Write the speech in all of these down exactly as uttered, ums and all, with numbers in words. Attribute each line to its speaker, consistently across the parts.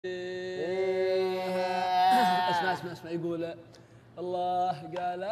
Speaker 1: اسمع اسمع اسمع يقول الله قال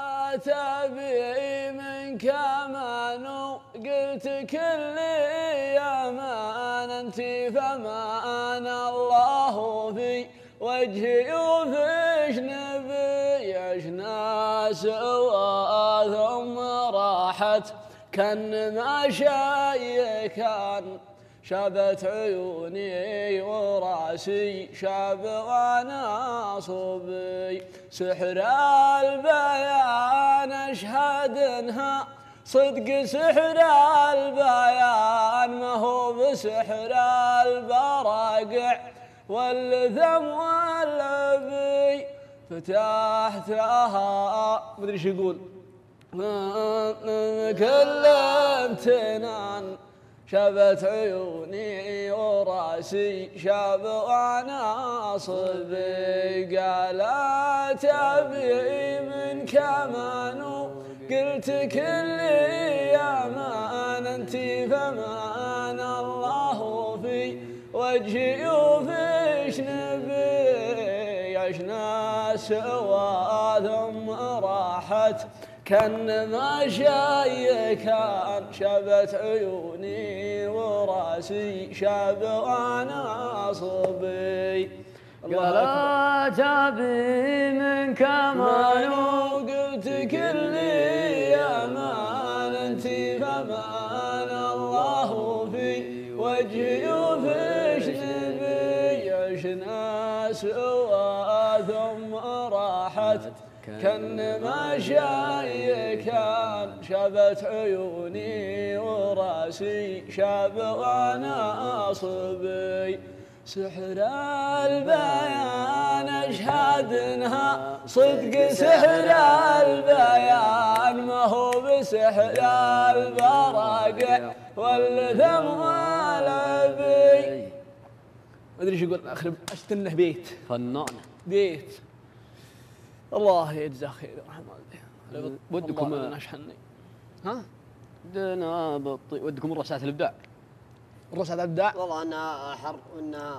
Speaker 1: تبي من كمان قلت كل يا مان انت فمان الله في وجهي وفيش نبي عشنا سوا ثم راحت كان ما شاي كان شابت عيوني وراسي شاب وانا صبي سحر البيان اشهد انها صدق سحر البيان ما هو بسحر البراقع والذم والعبي فتحتها مدري ايش يقول كل امتنان شابت عيوني وراسي شاب وانا صبي قال تبي من كمان قلت كل يا مان انت فمان الله في وجهي وفيش نبي عشنا سوا ثم راحت كان ما شاي كان شابت عيوني وراسي شاب وانا صبي
Speaker 2: قال تبي من كمان
Speaker 1: وقلت كل يا مان انت فمان الله في وجهي وفيش نبي عشنا سوا ثم راحت كان ما شاي كان شابت عيوني وراسي شاب وانا صبي سحر البيان اشهد انها صدق سحر البيان ما هو بسحر البراقع والذم والعبي ما ادري ايش يقول اخر اشتنه بيت
Speaker 2: فنان
Speaker 1: بيت الله يجزاه خير ورحمه الله.
Speaker 2: ودكم
Speaker 1: نشحني ها؟
Speaker 2: ودنا بطي ودكم نروح ساعة الإبداع.
Speaker 1: نروح ساعة الإبداع؟
Speaker 3: والله أنا حر وأنا